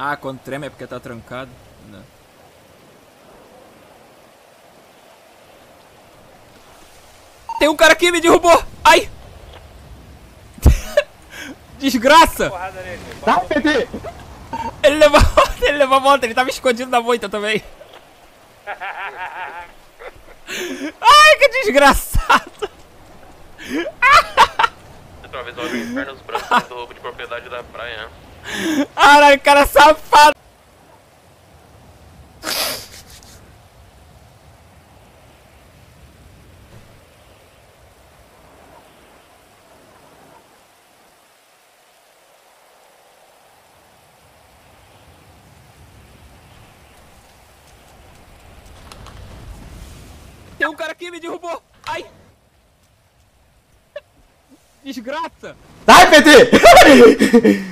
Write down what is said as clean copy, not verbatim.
Ah, quando treme é porque tá trancado. Não. Tem um cara aqui, me derrubou! Ai! Desgraça! Tá, PT! Ele levou a volta, ele tava escondido na moita também. Ai, que desgraçado! Outra vez olha o inferno dos brancos do roubo de propriedade da praia. Caralho, cara safado! Tem um cara aqui, me derrubou! Ai! Desgraça! Sai, PT!